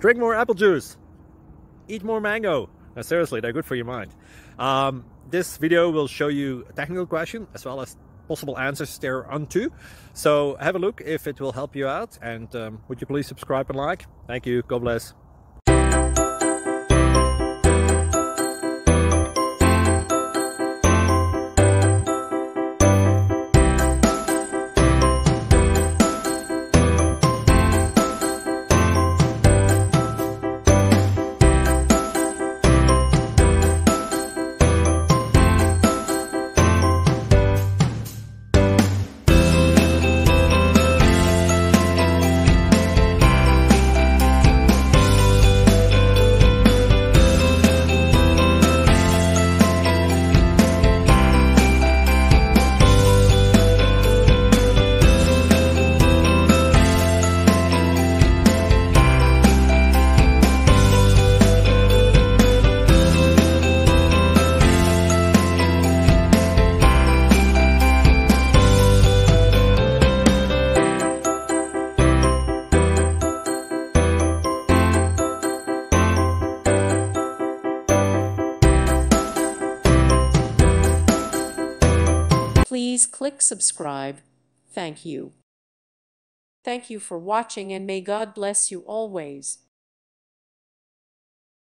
Drink more apple juice. Eat more mango. No, seriously, they're good for your mind. This video will show you a technical question as well as possible answers thereunto. So have a look if it will help you out, and would you please subscribe and like? Thank you. God bless. Please click subscribe. Thank you. Thank you for watching, and may God bless you always.